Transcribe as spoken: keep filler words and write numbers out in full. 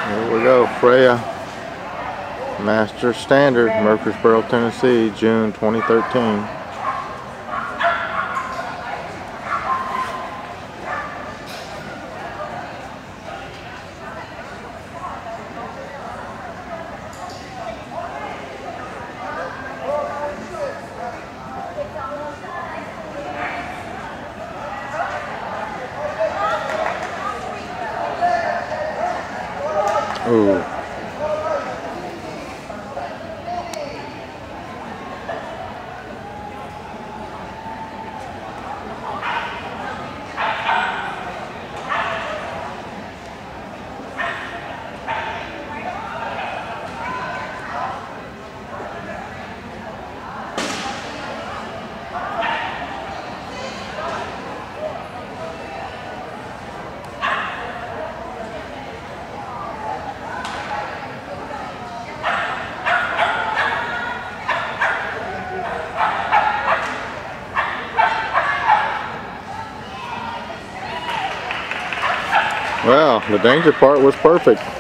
Here we go, Freya Master Standard, Murfreesboro, Tennessee, June twenty thirteen. Ooh. Well, the danger part was perfect.